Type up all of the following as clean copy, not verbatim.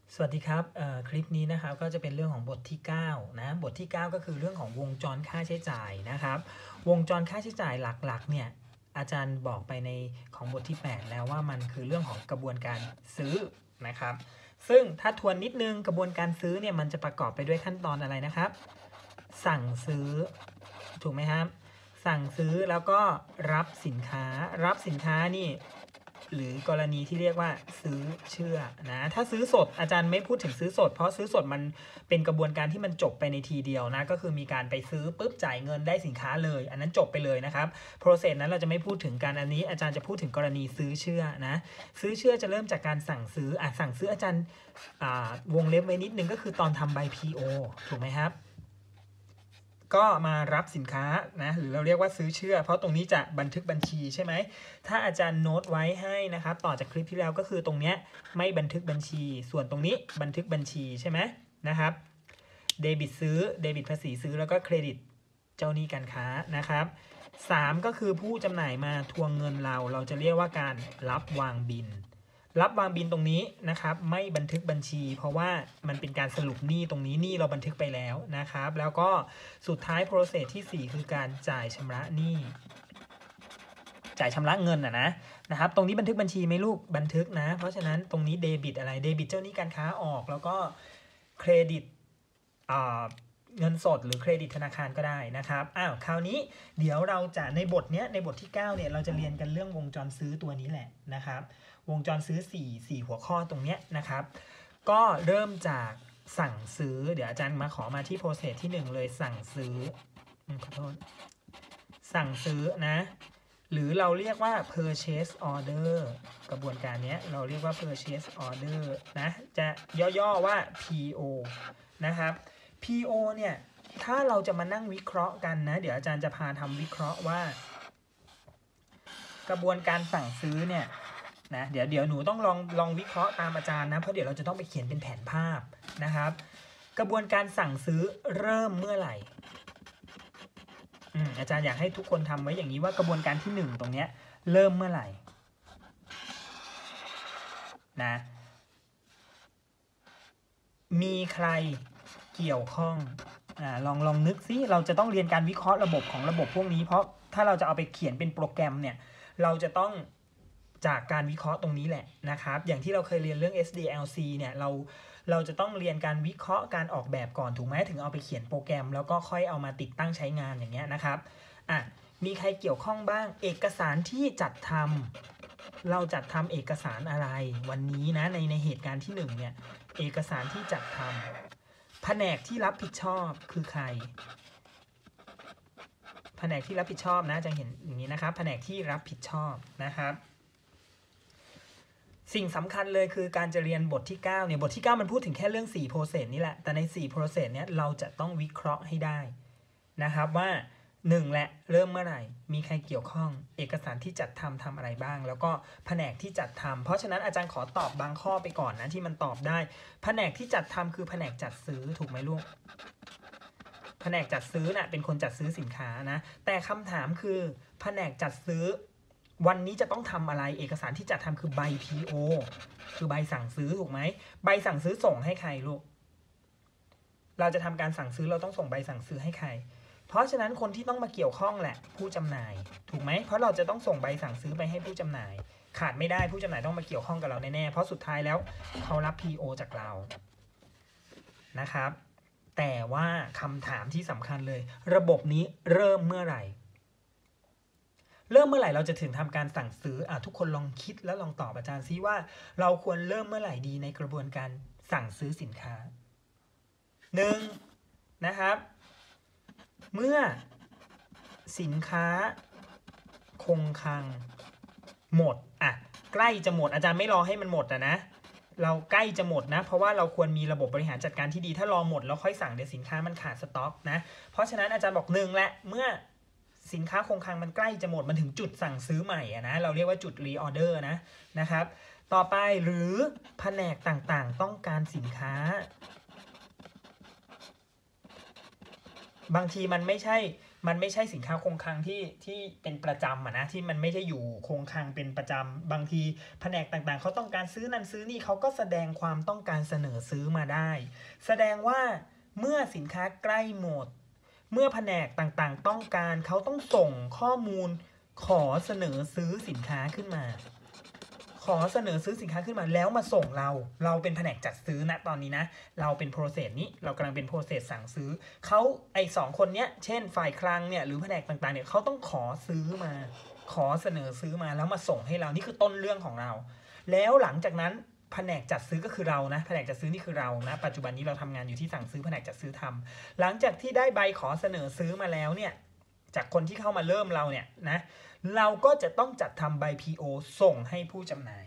สวัสดีครับคลิปนี้นะครับก็จะเป็นเรื่องของบทที่9นะบทที่9ก็คือเรื่องของวงจรค่าใช้จ่ายนะครับวงจรค่าใช้จ่ายหลักๆเนี่ยอาจารย์บอกไปในของบทที่8แล้วว่ามันคือเรื่องของกระบวนการซื้อนะครับซึ่งถ้าทวนนิดนึงกระบวนการซื้อเนี่ยมันจะประกอบไปด้วยขั้นตอนอะไรนะครับสั่งซื้อถูกไหมครับสั่งซื้อแล้วก็รับสินค้านี่หรือกรณีที่เรียกว่าซื้อเชื่อนะถ้าซื้อสดอาจารย์ไม่พูดถึงซื้อสดเพราะซื้อสดมันเป็นกระบวนการที่มันจบไปในทีเดียวนะก็คือมีการไปซื้อปุ๊บจ่ายเงินได้สินค้าเลยอันนั้นจบไปเลยนะครับโปรเซสนั้นเราจะไม่พูดถึงกันอันนี้อาจารย์จะพูดถึงกรณีซื้อเชื่อนะซื้อเชื่อจะเริ่มจากการสั่งซื้อสั่งซื้ออาจารย์วงเล็บไว้นิดนึงก็คือตอนทำใบ PO ถูกไหมครับก็มารับสินค้านะหรือเราเรียกว่าซื้อเชื่อเพราะตรงนี้จะบันทึกบัญชีใช่ไหมถ้าอาจารย์โน้ตไว้ให้นะครับต่อจากคลิปที่แล้วก็คือตรงนี้ไม่บันทึกบัญชีส่วนตรงนี้บันทึกบัญชีใช่ไหมนะครับเดบิตซื้อเดบิตภาษีซื้อแล้วก็เครดิตเจ้าหนี้การค้านะครับ3ก็คือผู้จำหน่ายมาทวงเงินเราจะเรียกว่าการรับวางบินตรงนี้นะครับไม่บันทึกบัญชีเพราะว่ามันเป็นการสรุปหนี้ตรงนี้หนี้เราบันทึกไปแล้วนะครับแล้วก็สุดท้ายโปรเซสที่4คือการจ่ายชำระหนี้จ่ายชำระเงินนะครับตรงนี้บันทึกบัญชีไหมลูกบันทึกนะเพราะฉะนั้นตรงนี้เดบิตอะไรเดบิตเจ้าหนี้การค้าออกแล้วก็เครดิตเงินสดหรือเครดิตธนาคารก็ได้นะครับคราวนี้เดี๋ยวเราจะในบทที่9เนี่ยเราจะเรียนกันเรื่องวงจรซื้อตัวนี้แหละนะครับวงจรซื้อ4หัวข้อตรงนี้นะครับก็เริ่มจากสั่งซื้อเดี๋ยวอาจารย์มาที่ process ที่1เลยสั่งซื้อขอโทษสั่งซื้อนะหรือเราเรียกว่า purchase order กระบวนการนี้เราเรียกว่า purchase order นะจะย่อๆว่า PO นะครับ PO เนี่ยถ้าเราจะมานั่งวิเคราะห์กันนะเดี๋ยวอาจารย์จะพาทำวิเคราะห์ว่ากระบวนการสั่งซื้อเนี่ยนะเดี๋ยวหนูต้องลองวิเคราะห์ตามอาจารย์นะเพราะเดี๋ยวเราจะต้องไปเขียนเป็นแผนภาพนะครับกระบวนการสั่งซื้อเริ่มเมื่อไหร่อาจารย์อยากให้ทุกคนทำไว้อย่างนี้ว่ากระบวนการที่1ตรงนี้เริ่มเมื่อไหร่นะมีใครเกี่ยวข้องลองนึกซิเราจะต้องเรียนการวิเคราะห์ระบบของระบบพวกนี้เพราะถ้าเราจะเอาไปเขียนเป็นโปรแกรมเนี่ยเราจะต้องจากการวิเคราะห์ตรงนี้แหละนะครับอย่างที่เราเคยเรียนเรื่อง SDLC เนี่ยเราจะต้องเรียนการวิเคราะห์การออกแบบก่อนถูกไหมถึงเอาไปเขียนโปรแกรมแล้วก็ค่อยเอามาติดตั้งใช้งานอย่างเงี้ยนะครับมีใครเกี่ยวข้องบ้างเอกสารที่จัดทำเราจัดทำเอกสารอะไรวันนี้นะในเหตุการณ์ที่1เนี่ยเอกสารที่จัดทำแผนกที่รับผิดชอบคือใครแผนกที่รับผิดชอบนะจะเห็นอย่างนี้นะครับแผนกที่รับผิดชอบนะครับสิ่งสำคัญเลยคือการจะเรียนบทที่9เนี่ยบทที่9มันพูดถึงแค่เรื่อง4 process นี่แหละแต่ใน4 process เนี่ยเราจะต้องวิเคราะห์ให้ได้นะครับว่า1แหละเริ่มเมื่อไหร่มีใครเกี่ยวข้องเอกสารที่จัดทำอะไรบ้างแล้วก็แผนกที่จัดทำเพราะฉะนั้นอาจารย์ขอตอบบางข้อไปก่อนนะที่มันตอบได้แผนกที่จัดทำคือแผนกจัดซื้อถูกไหมลูกแผนกจัดซื้อน่ะเป็นคนจัดซื้อสินค้านะแต่คำถามคือแผนกจัดซื้อวันนี้จะต้องทำอะไรเอกสารที่จัดทำคือใบ PO คือใบสั่งซื้อถูกไหมใบสั่งซื้อส่งให้ใครลูกเราจะทำการสั่งซื้อเราต้องส่งใบสั่งซื้อให้ใครเพราะฉะนั้นคนที่ต้องมาเกี่ยวข้องแหละผู้จำหน่ายถูกไหมเพราะเราจะต้องส่งใบสั่งซื้อไปให้ผู้จำหน่ายขาดไม่ได้ผู้จำหน่ายต้องมาเกี่ยวข้องกับเราแน่ๆเพราะสุดท้ายแล้วเขารับ PO จากเรานะครับแต่ว่าคำถามที่สำคัญเลยระบบนี้เริ่มเมื่อไหร่เราจะถึงทำการสั่งซื้อทุกคนลองคิดแล้วลองตอบอาจารย์ซิว่าเราควรเริ่มเมื่อไหร่ดีในกระบวนการสั่งซื้อสินค้า1นะครับเมื่อสินค้าคงคลังหมดใกล้จะหมดอาจารย์ไม่รอให้มันหมดนะเราใกล้จะหมดนะเพราะว่าเราควรมีระบบบริหารจัดการที่ดีถ้ารอหมดแล้วค่อยสั่งเดี๋ยวสินค้ามันขาดสต็อกนะเพราะฉะนั้นอาจารย์บอก1แหละเมื่อสินค้าคงคลังมันใกล้จะหมดมันถึงจุดสั่งซื้อใหม่นะเราเรียกว่าจุดรีออเดอร์นะครับต่อไปหรือแผนกต่างๆต้องการสินค้าบางทีมันไม่ใช่มันไม่ใช่สินค้าคงคลังที่เป็นประจำนะที่มันไม่ได้อยู่คงคลังเป็นประจำบางทีแผนกต่างๆเขาต้องการซื้อนั่นซื้อนี่เขาก็แสดงความต้องการเสนอซื้อมาได้แสดงว่าเมื่อสินค้าใกล้หมดเมื่อแผนกต่างๆต้องการเขาต้องส่งข้อมูลขอเสนอซื้อสินค้าขึ้นมาขอเสนอซื้อสินค้าขึ้นมาแล้วมาส่งเราเป็นแผนกจัดซื้อนะตอนนี้นะเราเป็นโปรเซสนี้เรากำลังเป็นโปรเซสสั่งซื้อเขาไอ้สองคนเนี้ยเช่นฝ่ายคลังเนี่ยหรือแผนกต่างๆเนี่ยเขาต้องขอซื้อมาขอเสนอซื้อมาแล้วมาส่งให้เรานี่คือต้นเรื่องของเราแล้วหลังจากนั้นแผนกจัดซื้อก็คือเรานะแผนกจัดซื้อนี่คือเรานะปัจจุบันนี้เราทำงานอยู่ที่สั่งซื้อแผนกจัดซื้อทำหลังจากที่ได้ใบขอเสนอซื้อมาแล้วเนี่ยจากคนที่เข้ามาเริ่มเราเนี่ยนะเราก็จะต้องจัดทำใบ PO ส่งให้ผู้จำหน่าย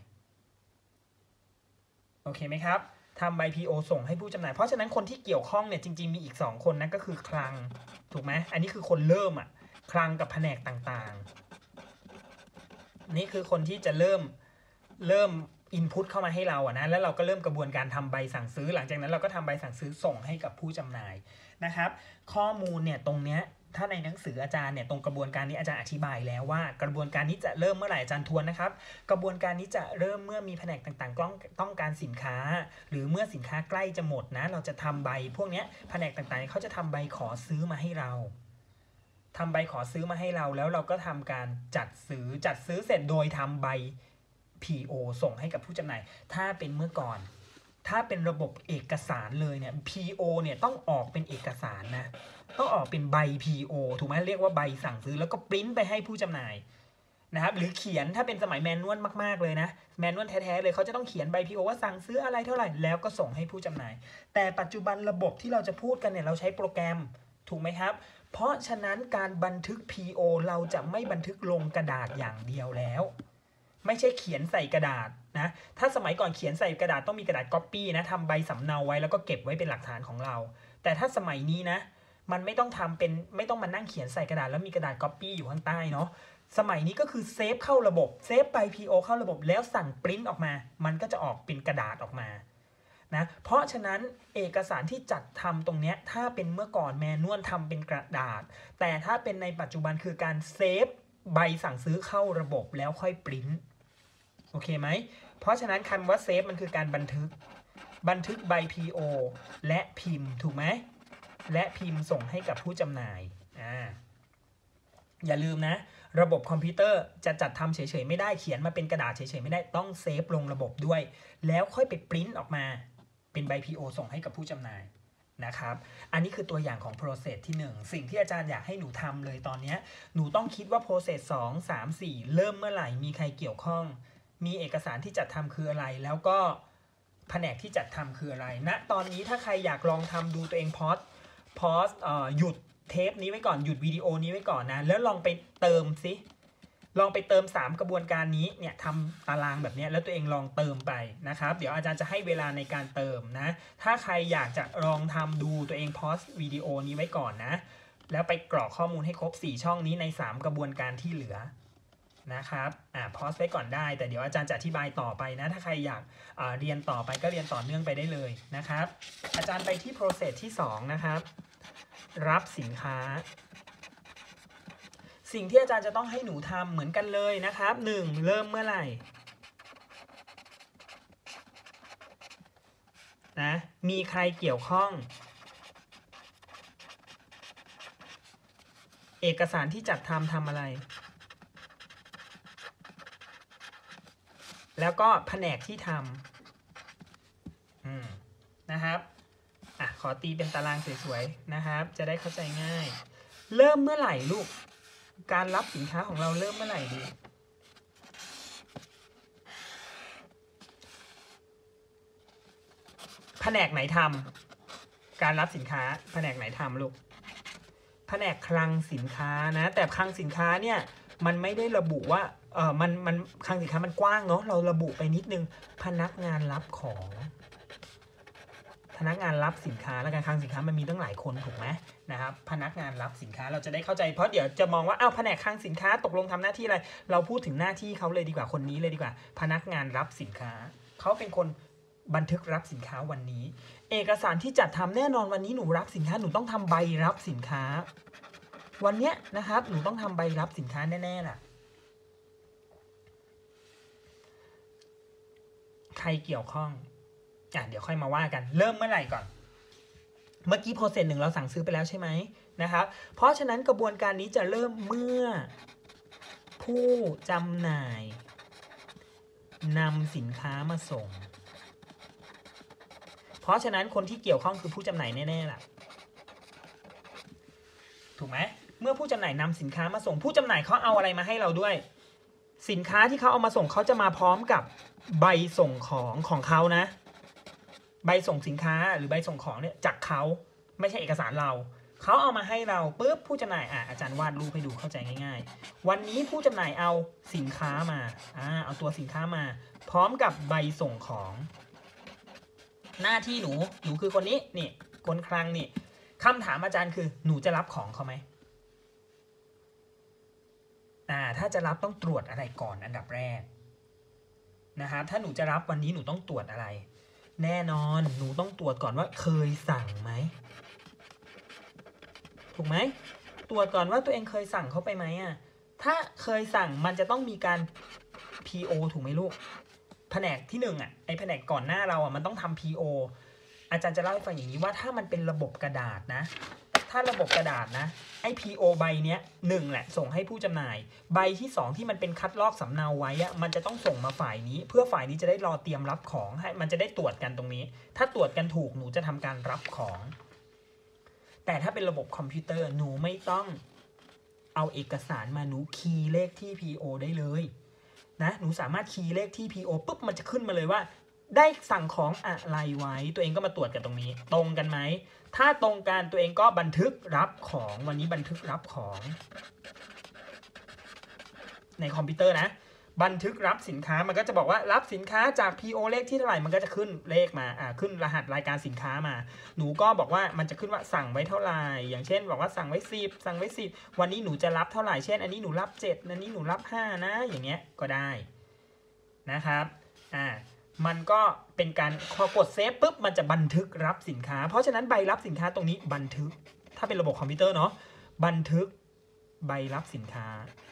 โอเคไหมครับทำใบ PO ส่งให้ผู้จำหน่ายเพราะฉะนั้นคนที่เกี่ยวข้องเนี่ยจริงๆมีอีก2คนนะก็คือคลังถูกไหมอันนี้คือคนเริ่มคลังกับแผนกต่างๆนี่คือคนที่จะเริ่มอินพุตเข้ามาให้เรานะแล้วเราก็เริ่มกระบวนการทำใบสั่งซื้อหลังจากนั้นเราก็ทำใบสั่งซื้อส่งให้กับผู้จำหน่ายนะครับข้อมูลเนี่ยตรงเนี้ยถ้าในหนังสืออาจารย์เนี่ยตรงกระบวนการนี้อาจารย์อธิบายแล้วว่ากระบวนการนี้จะเริ่มเมื่อไหร่อาจารย์ทวนนะครับกระบวนการนี้จะเริ่มเมื่อมีแผนกต่างๆต้องการสินค้าหรือเมื่อสินค้าใกล้จะหมดนะเราจะทำใบพวกนี้แผนกต่างๆเขาจะทำใบขอซื้อมาให้เราทำใบขอซื้อมาให้เราแล้วเราก็ทำการจัดซื้อเสร็จโดยทำใบ PO ส่งให้กับผู้จำหน่ายถ้าเป็นเมื่อก่อนถ้าเป็นระบบเอกสารเลยเนี่ย PO เนี่ยต้องออกเป็นเอกสารนะต้องออกเป็นใบ PO ถูกไหมเรียกว่าใบสั่งซื้อแล้วก็ปริ้นไปให้ผู้จำหน่ายนะครับหรือเขียนถ้าเป็นสมัยแมนนวลมากๆเลยนะแมนนวลแท้ๆเลยเขาจะต้องเขียนใบ PO ว่าสั่งซื้ออะไรเท่าไหร่แล้วก็ส่งให้ผู้จำหน่ายแต่ปัจจุบันระบบที่เราจะพูดกันเนี่ยเราใช้โปรแกรมถูกไหมครับเพราะฉะนั้นการบันทึก PO เราจะไม่บันทึกลงกระดาษอย่างเดียวแล้วไม่ใช่เขียนใส่กระดาษนะถ้าสมัยก่อนเขียนใส่กระดาษต้องมีกระดาษก๊อปปี้นะทำใบสำเนาไว้แล้วก็เก็บไว้เป็นหลักฐานของเราแต่ถ้าสมัยนี้นะมันไม่ต้องไม่ต้องมานั่งเขียนใส่กระดาษแล้วมีกระดาษก๊อปปี้อยู่ข้างใต้เนาะสมัยนี้ก็คือเซฟเข้าระบบเซฟใบ PO เข้าระบบแล้วสั่งปริ้นออกมามันก็จะออกเป็นกระดาษออกมานะเพราะฉะนั้นเอกสารที่จัดทำตรงนี้ถ้าเป็นเมื่อก่อนแมนนวลทำเป็นกระดาษแต่ถ้าเป็นในปัจจุบันคือการเซฟใบสั่งซื้อเข้าระบบแล้วค่อยปริ้นโอเคไหมเพราะฉะนั้นคำว่าเซฟมันคือการบันทึกใบ PO และพิมพ์ถูกไหมและพิมพ์ส่งให้กับผู้จำหน่ายอย่าลืมนะระบบคอมพิวเตอร์จะจัดทำเฉยๆไม่ได้เขียนมาเป็นกระดาษเฉยๆไม่ได้ต้องเซฟลงระบบด้วยแล้วค่อยไปปริ้นออกมาเป็นใบ PO ส่งให้กับผู้จำหน่ายนะครับอันนี้คือตัวอย่างของ process ที่1สิ่งที่อาจารย์อยากให้หนูทำเลยตอนนี้หนูต้องคิดว่า process 2 3 4เริ่มเมื่อไหร่มีใครเกี่ยวข้องมีเอกสารที่จัดทำคืออะไรแล้วก็แผนกที่จัดทำคืออะไรณตอนนี้ถ้าใครอยากลองทำดูตัวเองพอสหยุดเทปนี้ไว้ก่อนหยุดวิดีโอนี้ไว้ก่อนนะแล้วลองไปเติมซิลองไปเติม3กระบวนการนี้เนี่ยทำตารางแบบนี้แล้วตัวเองลองเติมไปนะครับเดี๋ยวอาจารย์จะให้เวลาในการเติมนะถ้าใครอยากจะลองทำดูตัวเองพอสวิดีโอนี้ไว้ก่อนนะแล้วไปกรอกข้อมูลให้ครบ4ช่องนี้ใน3กระบวนการที่เหลือนะครับพอสไว้ก่อนได้แต่เดี๋ยวอาจารย์จะอธิบายต่อไปนะถ้าใครอยากเรียนต่อไปก็เรียนต่อเนื่องไปได้เลยนะครับอาจารย์ไปที่ process ที่2นะครับรับสินค้าสิ่งที่อาจารย์จะต้องให้หนูทำเหมือนกันเลยนะครับ1เริ่มเมื่อไหร่นะมีใครเกี่ยวข้องเอกสารที่จัดทำอะไรแล้วก็แผนกที่ทำนะครับขอตีเป็นตารางสวยๆนะครับจะได้เข้าใจง่ายเริ่มเมื่อไหร่ลูกการรับสินค้าของเราเริ่มเมื่อไหร่ดีแผนกไหนทำการรับสินค้าแผนกไหนทำลูกแผนกคลังสินค้านะแต่คลังสินค้าเนี่ยมันไม่ได้ระบุว่ามันคลังสินค้ามันกว้างเนาะเราระบุไปนิดนึงพนักงานรับของพนักงานรับสินค้าและการคลังสินค้ามันมีตั้งหลายคนถูกไหมนะครับพนักงานรับสินค้าเราจะได้เข้าใจเพราะเดี๋ยวจะมองว่าแผนกคลังสินค้าตกลงทำหน้าที่อะไรเราพูดถึงหน้าที่เขาเลยดีกว่าคนนี้เลยดีกว่าพนักงานรับสินค้าเขาเป็นคนบันทึกรับสินค้าวันนี้เอกสารที่จัดทำแน่นอนวันนี้หนูรับสินค้าหนูต้องทำใบรับสินค้าวันเนี้ยนะครับหนูต้องทำใบรับสินค้าแน่ๆล่ะใครเกี่ยวข้องเดี๋ยวค่อยมาว่ากันเริ่มเมื่อไหร่ก่อนเมื่อกี้โปรเซส 1เราสั่งซื้อไปแล้วใช่ไหมนะครับเพราะฉะนั้นกระบวนการนี้จะเริ่มเมื่อผู้จำหน่ายนำสินค้ามาส่งเพราะฉะนั้นคนที่เกี่ยวข้องคือผู้จำหน่ายแน่ๆล่ะถูกไหมเมื่อผู้จำหน่ายนำสินค้ามาส่งผู้จำหน่ายเขาเอาอะไรมาให้เราด้วยสินค้าที่เขาเอามาส่งเขาจะมาพร้อมกับใบส่งของเขานะใบส่งสินค้าหรือใบส่งของเนี่ยจากเขาไม่ใช่เอกสารเราเขาเอามาให้เราปุ๊บผู้จำหน่ายอาจารย์วาดรูปให้ดูเข้าใจง่ายๆวันนี้ผู้จำหน่ายเอาสินค้ามาเอาตัวสินค้ามาพร้อมกับใบส่งของหน้าที่หนูคือคนนี้นี่คนคลังนี่คำถามอาจารย์คือหนูจะรับของเขาไหมถ้าจะรับต้องตรวจอะไรก่อนอันดับแรกนะครับถ้าหนูจะรับวันนี้หนูต้องตรวจอะไรแน่นอนหนูต้องตรวจก่อนว่าเคยสั่งไหมถูกไหมตรวจก่อนว่าตัวเองเคยสั่งเขาไปไหมถ้าเคยสั่งมันจะต้องมีการ PO ถูกไหมลูกแผนกที่1ไอ้แผนกก่อนหน้าเรามันต้องทำ PO อาจารย์จะเล่าให้ฟังอย่างนี้ว่าถ้ามันเป็นระบบกระดาษนะถ้าระบบกระดาษนะไอ้ PO ใบเนี้ย1แหละส่งให้ผู้จำหน่ายใบที่2ที่มันเป็นคัดลอกสำเนาไว้มันจะต้องส่งมาฝ่ายนี้เพื่อฝ่ายนี้จะได้รอเตรียมรับของให้มันจะได้ตรวจกันตรงนี้ถ้าตรวจกันถูกหนูจะทำการรับของแต่ถ้าเป็นระบบคอมพิวเตอร์หนูไม่ต้องเอาเอกสารมาหนูคีย์เลขที่ PO ได้เลยนะหนูสามารถคีย์เลขที่ PO ปุ๊บมันจะขึ้นมาเลยว่าได้สั่งของอะไรไว้ตัวเองก็มาตรวจกันตรงนี้ตรงกันไหมถ้าตรงกันตัวเองก็บันทึกรับของวันนี้บันทึกรับของในคอมพิวเตอร์นะบันทึกรับสินค้ามันก็จะบอกว่ารับสินค้าจาก PO เลขที่เท่าไหร่มันก็จะขึ้นเลขมาขึ้นรหัสรายการสินค้ามาหนูก็บอกว่ามันจะขึ้นว่าสั่งไว้เท่าไหร่อย่างเช่นบอกว่าสั่งไว้10สั่งไว้10วันนี้หนูจะรับเท่าไหร่เช่นอันนี้หนูรับ7อันนี้หนูรับ5นะอย่างเงี้ยก็ได้นะครับมันก็เป็นการพอกดเซฟปุ๊บมันจะบันทึกรับสินค้าเพราะฉะนั้นใบรับสินค้าตรงนี้บันทึกถ้าเป็นระบบคอมพิวเตอร์เนาะบันทึกใบรับสินค้า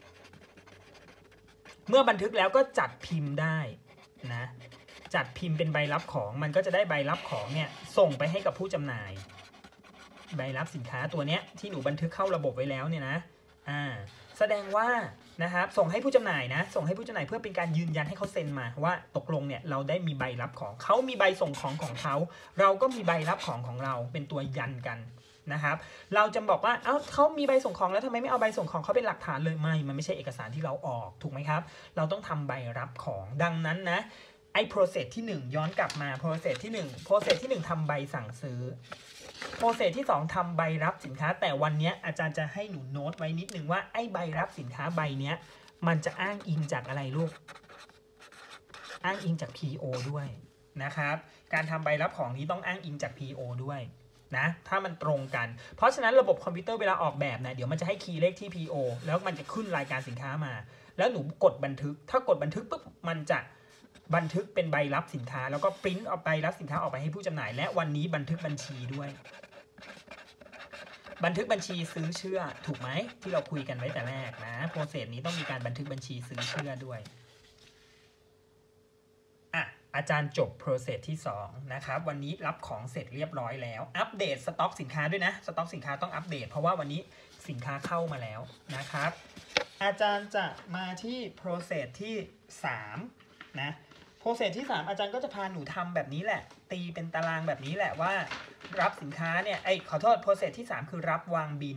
เมื่อบันทึกแล้วก็จัดพิมพ์ได้นะจัดพิมพ์เป็นใบรับของมันก็จะได้ใบรับของเนี่ยส่งไปให้กับผู้จำหน่ายใบรับสินค้าตัวเนี้ยที่หนูบันทึกเข้าระบบไว้แล้วเนี่ยนะแสดงว่านะครับส่งให้ผู้จำหน่ายนะส่งให้ผู้จำหน่ายเพื่อเป็นการยืนยันให้เขาเซ็นมาว่าตกลงเนี่ยเราได้มีใบรับของเขามีใบส่งของของเขาเราก็มีใบรับของของเราเป็นตัวยันกันนะครับเราจะบอกว่าเขามีใบส่งของแล้วทำไมไม่เอาใบส่งของเขาเป็นหลักฐานเลยมันไม่ใช่เอกสารที่เราออกถูกไหมครับเราต้องทำใบรับของดังนั้นนะไอ้ process ที่1ย้อนกลับมา process ที่1ทำใบสั่งซื้อโปรเซสที่2ทำใบรับสินค้าแต่วันนี้อาจารย์จะให้หนูโน้ตไว้นิดนึงว่าไอ้ใบรับสินค้าใบเนี้ยมันจะอ้างอิงจากอะไรลูกอ้างอิงจาก PO ด้วยนะครับการทำใบรับของนี้ต้องอ้างอิงจาก PO ด้วยนะถ้ามันตรงกันเพราะฉะนั้นระบบคอมพิวเตอร์เวลาออกแบบนะเดี๋ยวมันจะให้คีย์เลขที่ PO แล้วมันจะขึ้นรายการสินค้ามาแล้วหนูกดบันทึกถ้ากดบันทึกปุ๊บมันจะบันทึกเป็นใบรับสินค้าแล้วก็ปริ้นเอาใบรับสินค้าออกไปให้ผู้จำหน่ายและวันนี้บันทึกบัญชีด้วยบันทึกบัญชีซื้อเชื่อถูกไหมที่เราคุยกันไว้แต่แรกนะโปรเซสนี้ต้องมีการบันทึกบัญชีซื้อเชื่อด้วยอาจารย์จบโปรเซสที่2นะครับวันนี้รับของเสร็จเรียบร้อยแล้วอัปเดตสต็อกสินค้าด้วยนะสต็อกสินค้าต้องอัปเดตเพราะว่าวันนี้สินค้าเข้ามาแล้วนะครับอาจารย์จะมาที่โปรเซสที่3นะโปรเซสที่3อาจารย์ก็จะพาหนูทำแบบนี้แหละตีเป็นตารางแบบนี้แหละว่ารับสินค้าเนี่ยขอโทษโปรเซสที่3คือรับวางบิน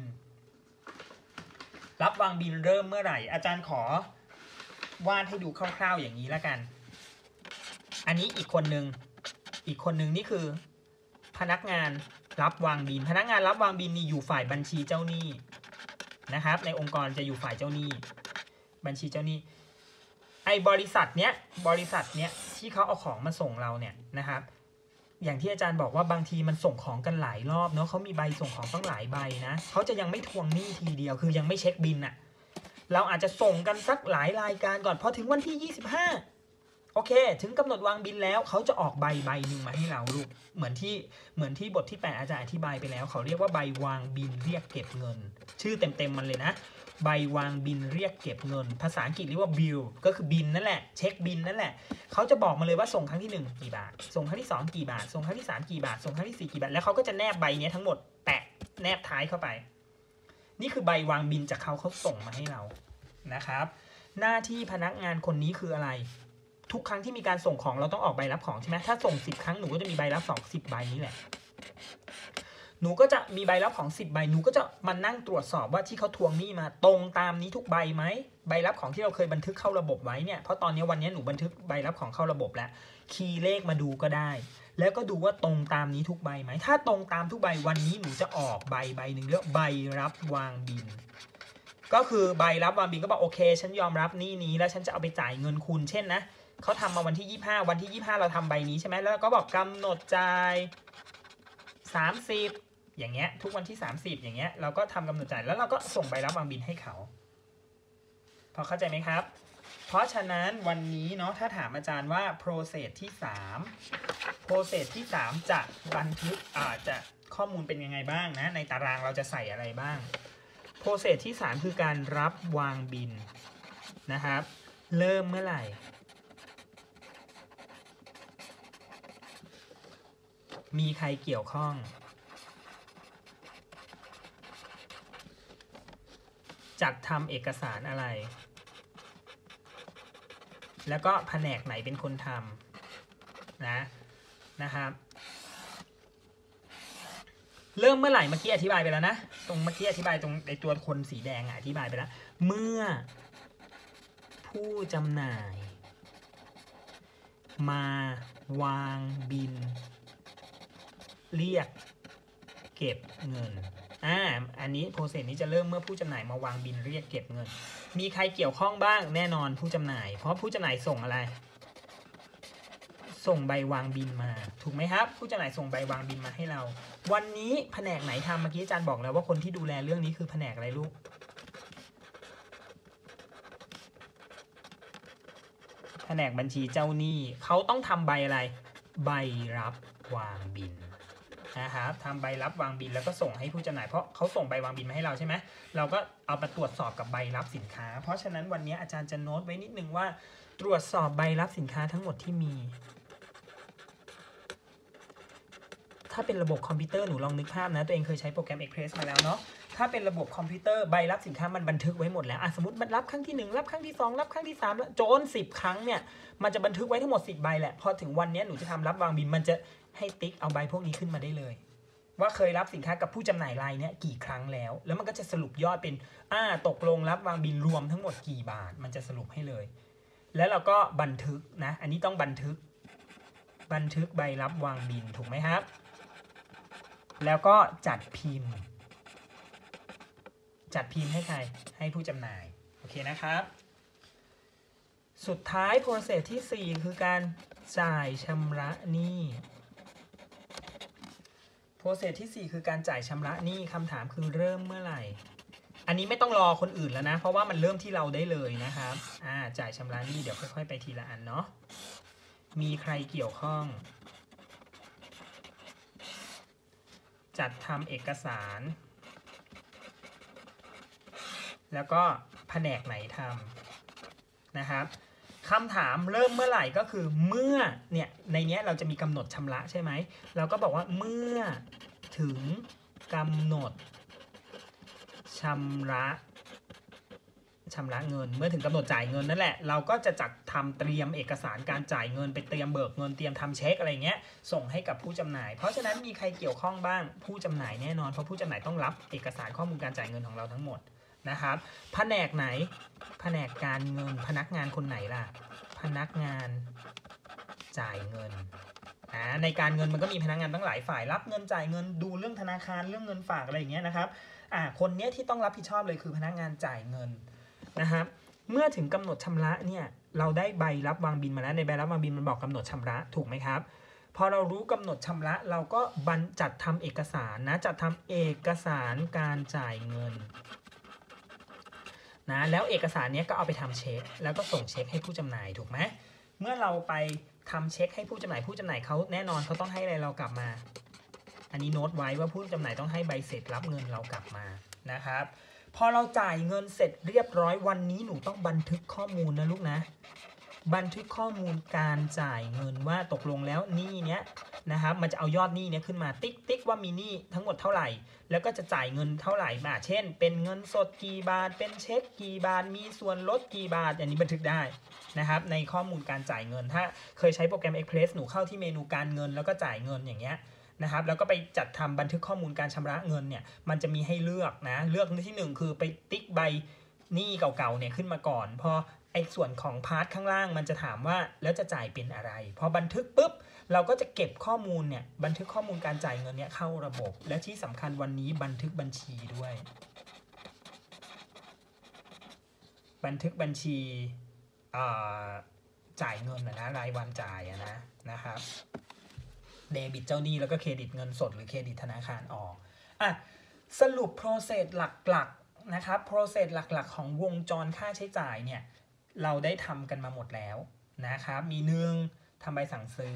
รับวางบินเริ่มเมื่อไหร่อาจารย์ขอวาดให้ดูคร่าวๆอย่างนี้แล้วกันอันนี้อีกคนนึงนี่คือพนักงานรับวางบินพนักงานรับวางบินนี่อยู่ฝ่ายบัญชีเจ้าหนี้นะครับในองค์กรจะอยู่ฝ่ายเจ้าหนี้บัญชีเจ้าหนี้บริษัทเนี้ยที่เขาเอาของมาส่งเราเนี่ยนะครับอย่างที่อาจารย์บอกว่าบางทีมันส่งของกันหลายรอบเนาะเขามีใบส่งของต้องหลายใบนะเขาจะยังไม่ทวงหนี้ทีเดียวคือยังไม่เช็คบินเราอาจจะส่งกันสักหลายรายการก่อนพอถึงวันที่25 โอเคถึงกำหนดวางบินแล้วเขาจะออกใบหนึ่งมาให้เราลูกเหมือนที่บทที่8อาจารย์อธิบายไปแล้วเขาเรียกว่าใบวางบินเรียกเก็บเงินชื่อเต็มมันเลยนะใบวางบินเรียกเก็บเงินภาษาอังกฤษเรียกว่า bill ก็คือบินนั่นแหละเช็คบินนั่นแหละเขาจะบอกมาเลยว่าส่งครั้งที่1กี่บาทส่งครั้งที่2กี่บาทส่งครั้งที่3กี่บาทส่งครั้งที่4กี่บาทแล้วเขาก็จะแนบใบนี้ทั้งหมดแปะแนบท้ายเข้าไปนี่คือใบวางบินจากเขาส่งมาให้เรานะครับหน้าที่พนักงานคนนี้คืออะไรทุกครั้งที่มีการส่งของเราต้องออกใบรับของใช่ไหมถ้าส่ง10ครั้งหนูก็จะมีใบรับ10ใบนี้แหละหนูก็จะมีใบรับของ10ใบหนูก็จะมานั่งตรวจสอบว่าที่เขาทวงหนี้มาตรงตามนี้ทุกใบไหมใบรับของที่เราเคยบันทึกเข้าระบบไว้เนี่ยเพราะตอนนี้วันนี้หนูบันทึกใบรับของเข้าระบบแล้วคีย์เลขมาดูก็ได้แล้วก็ดูว่าตรงตามนี้ทุกใบไหมถ้าตรงตามทุกใบวันนี้หนูจะออกใบหนึ่งเรียกใบรับวางบินก็คือใบรับวางบินก็บอกโอเคฉันยอมรับหนี้นี้แล้วฉันจะเอาไปจ่ายเงินคุณเช่นนะเขาทำมาวันที่25วันที่25เราทำใบนี้ใช่ไหมแล้วก็บอกกำหนดจ่าย30อย่างเงี้ยทุกวันที่30อย่างเงี้ยเราก็ทำกำหนดจ่ายแล้วเราก็ส่งใบรับวางบินให้เขาพอเข้าใจไหมครับเพราะฉะนั้นวันนี้เนาะถ้าถามอาจารย์ว่า process ที่3จะบันทึกจะข้อมูลเป็นยังไงบ้างนะในตารางเราจะใส่อะไรบ้าง process ที่3คือการรับวางบินนะครับเริ่มเมื่อไหร่มีใครเกี่ยวข้องจัดทำเอกสารอะไรแล้วก็แผนกไหนเป็นคนทำนะครับเริ่มเมื่อไหร่เมื่อกี้อธิบายไปแล้วนะตรงเมื่อกี้อธิบายตรงในตัวคนสีแดงอธิบายไปแล้วเมื่อผู้จำหน่ายมาวางบินเรียกเก็บเงินอันนี้โปรเซสนี้จะเริ่มเมื่อผู้จำหน่ายมาวางบินเรียกเก็บเงินมีใครเกี่ยวข้องบ้างแน่นอนผู้จำหน่ายเพราะผู้จำหน่ายส่งอะไรส่งใบวางบินมาถูกไหมครับผู้จำหน่ายส่งใบวางบินมาให้เราวันนี้แผนกไหนทำเมื่อกี้อาจารย์บอกแล้วว่าคนที่ดูแลเรื่องนี้คือแผนกอะไรลูกแผนกบัญชีเจ้าหนี้เขาต้องทำใบอะไรใบรับวางบินนะครับทำใบรับวางบินแล้วก็ส่งให้ผู้จำหน่ายเพราะเขาส่งใบวางบินมาให้เราใช่ไหมเราก็เอาไปตรวจสอบกับใบรับสินค้าเพราะฉะนั้นวันนี้อาจารย์จะโน้ตไว้นิดนึงว่าตรวจสอบใบรับสินค้าทั้งหมดที่มีถ้าเป็นระบบคอมพิวเตอร์หนูลองนึกภาพนะตัวเองเคยใช้โปรแกรม Express มาแล้วเนาะถ้าเป็นระบบคอมพิวเตอร์ใบรับสินค้ามันบันทึกไว้หมดแล้วสมมติมันรับครั้งที่1รับครั้งที่2รับครั้งที่3แล้วจน10ครั้งเนี่ยมันจะบันทึกไว้ทั้งหมด10ใบแหละพอถึงวันนี้หนูจะทำรับวางบินมันจะให้ติ๊กเอาใบพวกนี้ขึ้นมาได้เลยว่าเคยรับสินค้ากับผู้จำหน่ายรายนี้กี่ครั้งแล้วมันก็จะสรุปยอดเป็นตกลงรับวางบินรวมทั้งหมดกี่บาทมันจะสรุปให้เลยแล้วเราก็บันทึกนะอันนี้ต้องบันทึกใบรับวางบินถูกไหมครับแล้วก็จัดพิมพ์ให้ใครให้ผู้จำหน่ายโอเคนะครับสุดท้าย process ที่4คือการจ่ายชำระหนี้process ที่4คือการจ่ายชำระหนี้คำถามคือเริ่มเมื่อไหร่อันนี้ไม่ต้องรอคนอื่นแล้วนะเพราะว่ามันเริ่มที่เราได้เลยนะครับจ่ายชำระหนี้เดี๋ยวค่อยๆไปทีละอันเนาะมีใครเกี่ยวข้องจัดทำเอกสารแล้วก็แผนกไหนทำนะครับคำถามเริ่มเมื่อไหร่ก็คือเมื่อเนี่ยในนี้เราจะมีกำหนดชำระใช่ไหมเราก็บอกว่าเมื่อถึงกำหนดชำระเงินเมื่อถึงกำหนดจ่ายเงินนั่นแหละเราก็จะจัดทำเตรียมเอกสารการจ่ายเงินไปเตรียมเบิกเงินเตรียมทำเช็คอะไรเงี้ยส่งให้กับผู้จำหน่ายเพราะฉะนั้นมีใครเกี่ยวข้องบ้างผู้จำหน่ายแน่นอนเพราะผู้จำหน่ายต้องรับเอกสารข้อมูลการจ่ายเงินของเราทั้งหมดนะครับแผนกไหนแผนกการเงินพนักงานคนไหนล่ะพนักงานจ่ายเงินในการเงินมันก็มีพนักงานตั้งหลายฝ่ายรับเงินจ่ายเงินดูเรื่องธนาคารเรื่องเงินฝากอะไรอย่างเงี้ยนะครับคนนี้ที่ต้องรับผิดชอบเลยคือพนักงานจ่ายเงินนะครับเมื่อถึงกำหนดชำระเนี่ยเราได้ใบรับวางบินมาแล้วในใบรับวางบินมันบอกกำหนดชำระถูกไหมครับพอเรารู้กำหนดชำระเราก็จัดทำเอกสารนะจัดทำเอกสารการจ่ายเงินนะแล้วเอกสารนี้ก็เอาไปทำเช็คแล้วก็ส่งเช็คให้ผู้จำหน่ายถูกไหมเมื่อเราไปทำเช็คให้ผู้จำหน่ายเขาแน่นอนเขาต้องให้อะไรเรากลับมาอันนี้โน้ตไว้ว่าผู้จำหน่ายต้องให้ใบเสร็จรับเงินเรากลับมานะครับพอเราจ่ายเงินเสร็จเรียบร้อยวันนี้หนูต้องบันทึกข้อมูลนะลูกนะบันทึกข้อมูลการจ่ายเงินว่าตกลงแล้วหนี้เนี้ยนะครับมันจะเอายอดหนี้เนี้ยขึ้นมาติ๊กว่ามีหนี้ทั้งหมดเท่าไหร่แล้วก็จะจ่ายเงินเท่าไหร่มาเช่นเป็นเงินสดกี่บาทเป็นเช็คกี่บาทมีส่วนลดกี่บาทอันนี้บันทึกได้นะครับในข้อมูลการจ่ายเงินถ้าเคยใช้โปรแกรม Express หนูเข้าที่เมนูการเงินแล้วก็จ่ายเงินอย่างเงี้ยนะครับแล้วก็ไปจัดทำบันทึกข้อมูลการชำระเงินเนี่ยมันจะมีให้เลือกนะเลือกที่1คือไปติ๊กใบหนี้เก่าๆเนี่ยขึ้นมาก่อนพอไอ้ส่วนของพาร์ทข้างล่างมันจะถามว่าแล้วจะจ่ายเป็นอะไรพอบันทึกปุ๊บเราก็จะเก็บข้อมูลเนี่ยบันทึกข้อมูลการจ่ายเงินเนี่ยเข้าระบบและที่สำคัญวันนี้บันทึกบัญชีด้วยบันทึกบัญชีจ่ายเงินนะรายวันจ่ายนะครับเดบิตเจ้าหนี้แล้วก็เครดิตเงินสดหรือเครดิตธนาคารออกสรุป process หลักๆนะครับ process หลักๆของวงจรค่าใช้จ่ายเนี่ยเราได้ทำกันมาหมดแล้วนะครับมี1ทำใบสั่งซื้อ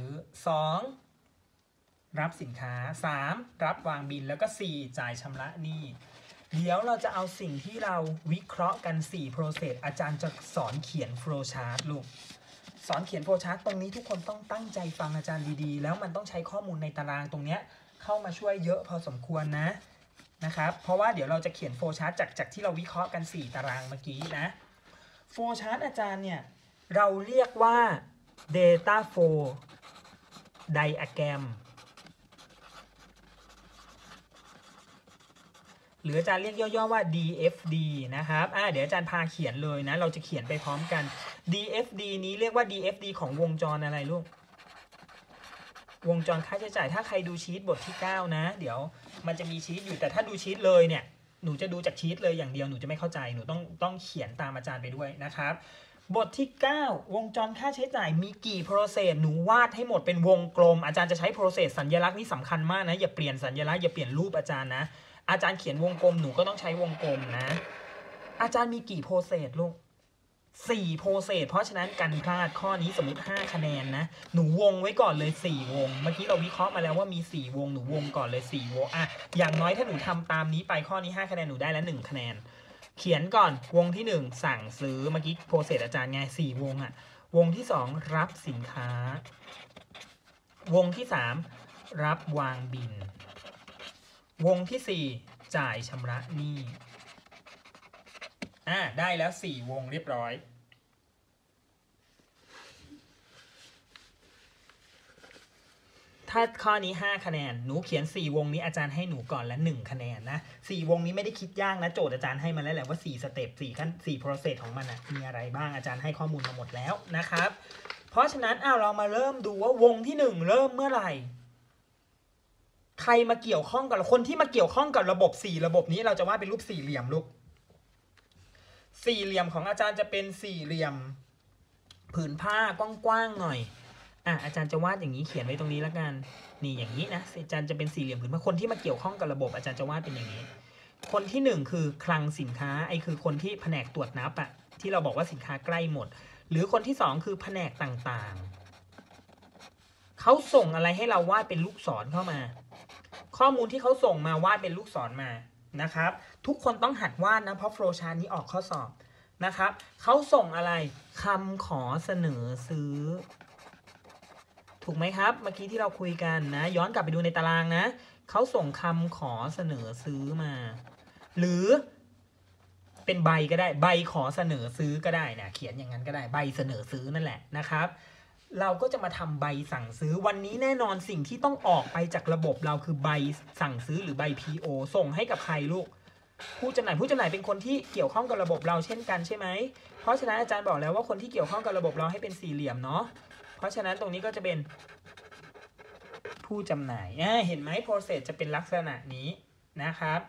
2รับสินค้า3รับวางบิลแล้วก็4จ่ายชำระหนี้เดี๋ยวเราจะเอาสิ่งที่เราวิเคราะห์กัน4 process อาจารย์จะสอนเขียน flow chart ลูกสอนเขียน flow chart ตรงนี้ทุกคนต้องตั้งใจฟังอาจารย์ดีๆแล้วมันต้องใช้ข้อมูลในตารางตรงนี้เข้ามาช่วยเยอะพอสมควรนะครับเพราะว่าเดี๋ยวเราจะเขียน flow chart จากที่เราวิเคราะห์กัน4ตารางเมื่อกี้นะ flow chart อาจารย์เนี่ยเราเรียกว่า data flow diagram หรืออาจารย์เรียกย่อๆว่า DFD นะครับเดี๋ยวอาจารย์พาเขียนเลยนะเราจะเขียนไปพร้อมกัน DFD นี้เรียกว่า DFD ของวงจรอะไรลูกวงจรค่าใช้จ่ายถ้าใครดูชีทบทที่9นะเดี๋ยวมันจะมีชีทอยู่แต่ถ้าดูชีทเลยเนี่ยหนูจะดูจากชีทเลยอย่างเดียวหนูจะไม่เข้าใจหนูต้องเขียนตามอาจารย์ไปด้วยนะครับบทที่9วงจรค่าใช้จ่ายมีกี่โปรเซสหนูวาดให้หมดเป็นวงกลมอาจารย์จะใช้โปรเซสสัญลักษณ์นี่สำคัญมากนะอย่าเปลี่ยนสัญลักษณ์อย่าเปลี่ยนรูปอาจารย์นะอาจารย์เขียนวงกลมหนูก็ต้องใช้วงกลมนะอาจารย์มีกี่โปรเซสลูก4โปรเซสเพราะฉะนั้นกันพลาดข้อนี้สมมติ5คะแนนนะหนูวงไว้ก่อนเลย4วงเมื่อกี้เราวิเคราะห์มาแล้วว่ามี4วงหนูวงก่อนเลย4วงอย่างน้อยถ้าหนูทำตามนี้ไปข้อนี้5คะแนนหนูได้แล้ว1คะแนนเขียนก่อนวงที่1สั่งซื้อเมื่อกี้โปรเซสอาจารย์ไง4วงวงที่2รับสินค้าวงที่3รับวางบิลวงที่4จ่ายชำระหนี้ได้แล้ว4วงเรียบร้อยถ้าข้อนี้5คะแนนหนูเขียน4วงนี้อาจารย์ให้หนูก่อนละ1คะแนนนะ4วงนี้ไม่ได้คิดยากนะโจทย์อาจารย์ให้มาแล้วแหละว่า4สเต็ป4ขั้น4 process ของมันมีอะไรบ้างอาจารย์ให้ข้อมูลมาหมดแล้วนะครับเพราะฉะนั้นเรามาเริ่มดูว่าวงที่1เริ่มเมื่อไหร่ใครมาเกี่ยวข้องกับคนที่มาเกี่ยวข้องกับระบบ4ระบบนี้เราจะวาดเป็นรูปสี่เหลี่ยมลูกสี่เหลี่ยมของอาจารย์จะเป็นสี่เหลี่ยมผืนผ้ากว้างๆหน่อยอาจารย์จะวาดอย่างนี้เขียนไว้ตรงนี้แล้วกันนี่อย่างนี้นะอาจารย์จะเป็นสี่เหลี่ยมผืนผ้าคนที่มาเกี่ยวข้องกับระบบอาจารย์จะวาดเป็นอย่างนี้คนที่1คือคลังสินค้าคือคนที่แผนกตรวจนับที่เราบอกว่าสินค้าใกล้หมดหรือคนที่2คือแผนกต่างๆเขาส่งอะไรให้เราวาดเป็นลูกศรเข้ามาข้อมูลที่เขาส่งมาวาดเป็นลูกศรมานะครับทุกคนต้องหัดวาดนะเพราะโฟลว์ชาร์ตนี้ออกข้อสอบนะครับเขาส่งอะไรคำขอเสนอซื้อถูกไหมครับเมื่อกี้ที่เราคุยกันนะย้อนกลับไปดูในตารางนะเขาส่งคำขอเสนอซื้อมาหรือเป็นใบก็ได้ใบขอเสนอซื้อก็ได้นะเขียนอย่างนั้นก็ได้ใบเสนอซื้อนั่นแหละนะครับเราก็จะมาทำใบสั่งซื้อวันนี้แน่นอนสิ่งที่ต้องออกไปจากระบบเราคือใบสั่งซื้อหรือใบ PO ส่งให้กับใครลูกผู้จำหน่ายเป็นคนที่เกี่ยวข้องกับระบบเราเช่นกันใช่ไหมเพราะฉะนั้นอาจารย์บอกแล้วว่าคนที่เกี่ยวข้องกับระบบเราให้เป็นสี่เหลี่ยมเนาะเพราะฉะนั้นตรงนี้ก็จะเป็นผู้จำหน่ายเห็นไหม process จะเป็นลักษณะนี้นะครับ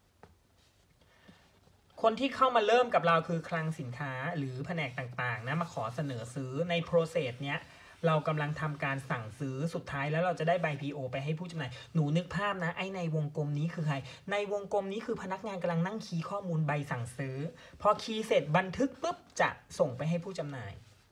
คนที่เข้ามาเริ่มกับเราคือคลังสินค้าหรือแผนกต่างๆนะมาขอเสนอซื้อใน process เนี้ยเรากำลังทำการสั่งซื้อสุดท้ายแล้วเราจะได้ใบ PO ไปให้ผู้จำหน่ายหนูนึกภาพนะในวงกลมนี้คือใครในวงกลมนี้คือพนักงานกำลังนั่งคีย์ข้อมูลใบสั่งซื้อพอคีย์เสร็จบันทึกปุ๊บจะส่งไปให้ผู้จำหน่าย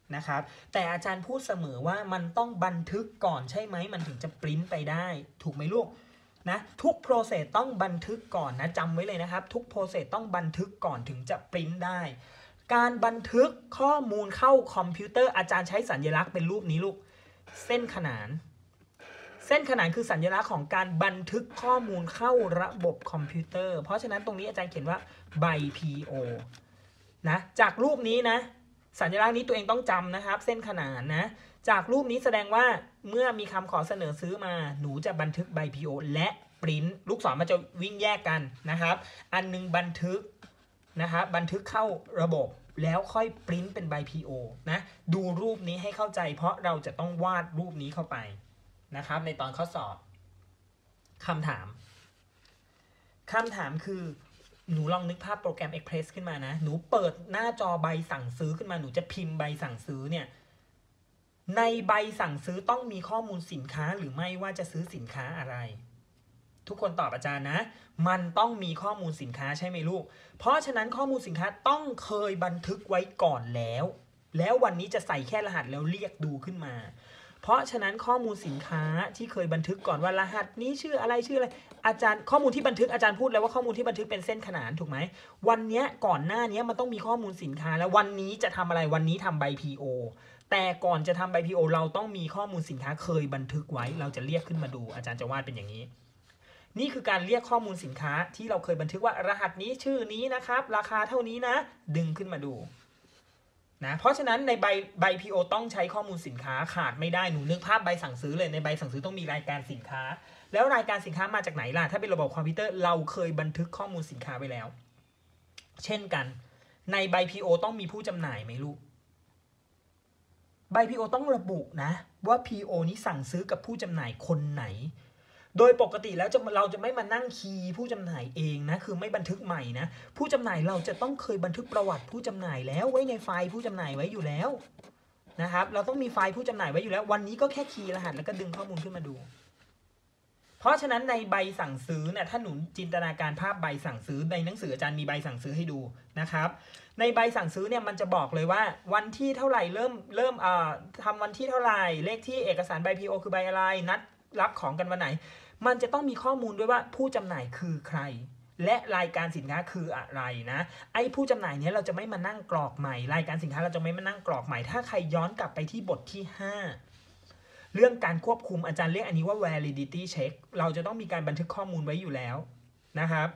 นะครับแต่อาจารย์พูดเสมอว่ามันต้องบันทึกก่อนใช่ไหมมันถึงจะปริ้นไปได้ถูกไหมลูกนะทุก process ต้องบันทึกก่อนนะจำไว้เลยนะครับทุก process ต้องบันทึกก่อนถึงจะปริ้นได้การบันทึกข้อมูลเข้าคอมพิวเตอร์อาจารย์ใช้สัญลักษณ์เป็นรูปนี้ลูกเส้นขนานเส้นขนานคือสัญลักษณ์ของการบันทึกข้อมูลเข้าระบบคอมพิวเตอร์เพราะฉะนั้นตรงนี้อาจารย์เขียนว่าใบ PO นะจากรูปนี้นะสัญลักษณ์นี้ตัวเองต้องจำนะครับเส้นขนานนะจากรูปนี้แสดงว่าเมื่อมีคำขอเสนอซื้อมาหนูจะบันทึกใบ PO และปริ้นลูกศรมันจะวิ่งแยกกันนะครับอันนึงบันทึกนะครับบันทึกเข้าระบบแล้วค่อยปริ้นเป็นใบ PO นะดูรูปนี้ให้เข้าใจเพราะเราจะต้องวาดรูปนี้เข้าไปนะครับในตอนข้อสอบคำถามคือหนูลองนึกภาพโปรแกรม Express ขึ้นมานะหนูเปิดหน้าจอใบสั่งซื้อขึ้นมาหนูจะพิมพ์ใบสั่งซื้อเนี่ยในใบสั่งซื้อต้องมีข้อมูลสินค้าหรือไม่ว่าจะซื้อสินค้าอะไรทุกคนตอบอาจารย์นะมันต้องมีข้อมูลสินค้าใช่ไหมลูกเพราะฉะนั้นข้อมูลสินค้าต้องเคยบันทึกไว้ก่อนแล้ววันนี้จะใส่แค่รหัสแล้วเรียกดูขึ้นมาเพราะฉะนั้นข้อมูลสินค้าที่เคยบันทึกก่อนว่ารหัสนี้ชื่ออะไรอาจารย์ข้อมูลที่บันทึกอาจารย์พูดแล้วว่าข้อมูลที่บันทึกเป็นเส้นขนานถูกไหมวันนี้ก่อนหน้านี้มันต้องมีข้อมูลสินค้าแล้ววันนี้จะทำอะไรวันนี้ทำใบ PO แต่ก่อนจะทำใบ PO เราต้องมีข้อมูลสินค้าเคยบันทึกไว้เราจะเรียกขึ้นมาดูอาจารย์จะวาดเป็นอย่างนี้นี่คือการเรียกข้อมูลสินค้าที่เราเคยบันทึกว่ารหัสนี้ชื่อนี้นะครับราคาเท่านี้นะดึงขึ้นมาดูนะเพราะฉะนั้นในใบ PO ต้องใช้ข้อมูลสินค้าขาดไม่ได้หนูนึกภาพใบสั่งซื้อเลยในใบสั่งซื้อต้องมีรายการสินค้าแล้วรายการสินค้ามาจากไหนล่ะถ้าเป็นระบบคอมพิวเตอร์เราเคยบันทึกข้อมูลสินค้าไว้แล้วเช่นกันในใบ PO ต้องมีผู้จำหน่ายไหมลูกใบ PO ต้องระบุนะว่า PO นี้สั่งซื้อกับผู้จำหน่ายคนไหนโดยปกติแล้วเราจะไม่มานั่งคีย์ผู้จำหน่ายเองนะคือไม่บันทึกใหม่นะผู้จำหน่ายเราจะต้องเคยบันทึกประวัติผู้จำหน่ายแล้วไว้ในไฟล์ผู้จำหน่ายไว้อยู่แล้วนะครับเราต้องมีไฟล์ผู้จำหน่ายไว้อยู่แล้ววันนี้ก็แค่คีย์รหัสแล้วก็ดึงข้อมูลขึ้นมาดูเพราะฉะนั้นในใบสั่งซื้อเนี่ยถ้าหนูจินตนาการภาพใบสั่งซื้อในหนังสืออาจารย์มีใบสั่งซื้อให้ดูนะครับในใบสั่งซื้อเนี่ยมันจะบอกเลยว่าวันที่เท่าไหร่เริ่มทำวันที่เท่าไหร่เลขที่เอกสารใบ PO คือใบอะไรนัดรับของกันวันไหนมันจะต้องมีข้อมูลด้วยว่าผู้จำหน่ายคือใครและรายการสินค้าคืออะไรนะไอ้ผู้จำหน่ายเนี้ยเราจะไม่มานั่งกรอกใหม่รายการสินค้าเราจะไม่มานั่งกรอกใหม่ถ้าใครย้อนกลับไปที่บทที่5เรื่องการควบคุมอาจารย์เรียกอันนี้ว่า validity check เราจะต้องมีการบันทึกข้อมูลไว้อยู่แล้วนะครับ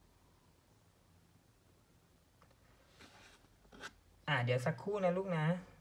เดี๋ยวสักครู่นะลูกนะ